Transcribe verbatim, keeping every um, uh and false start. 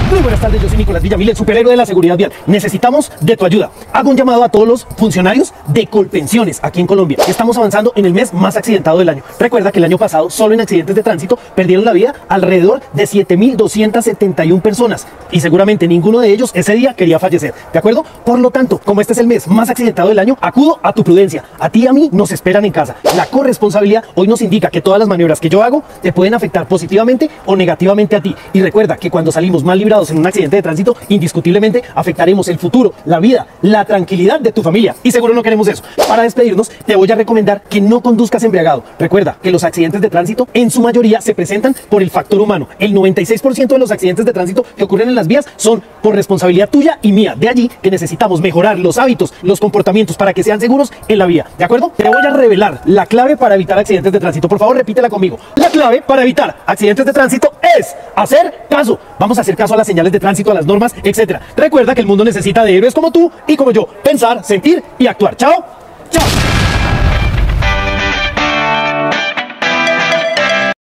Muy buenas tardes, yo soy Nicolás Villamil, el superhéroe de la seguridad vial. Necesitamos de tu ayuda. Hago un llamado a todos los funcionarios de Colpensiones aquí en Colombia. Estamos avanzando en el mes más accidentado del año. Recuerda que el año pasado, solo en accidentes de tránsito, perdieron la vida alrededor de siete mil doscientas setenta y una personas. Y seguramente ninguno de ellos ese día quería fallecer, ¿de acuerdo? Por lo tanto, como este es el mes más accidentado del año, acudo a tu prudencia. A ti y a mí nos esperan en casa. La corresponsabilidad hoy nos indica que todas las maniobras que yo hago te pueden afectar positivamente o negativamente a ti. Y recuerda que cuando salimos mal librados en un accidente de tránsito, indiscutiblemente afectaremos el futuro, la vida, la tranquilidad de tu familia. Y seguro no queremos eso. Para despedirnos, te voy a recomendar que no conduzcas embriagado. Recuerda que los accidentes de tránsito en su mayoría se presentan por el factor humano. El noventa y seis por ciento de los accidentes de tránsito que ocurren en las vías son por responsabilidad tuya y mía. De allí que necesitamos mejorar los hábitos, los comportamientos para que sean seguros en la vía. ¿De acuerdo? Te voy a revelar la clave para evitar accidentes de tránsito. Por favor, repítela conmigo. La clave para evitar accidentes de tránsito es hacer caso. Vamos a hacer caso a las señales de tránsito, a las normas, etcétera. Recuerda que el mundo necesita de héroes como tú y como yo. Pensar, sentir y actuar. Chao. Chao.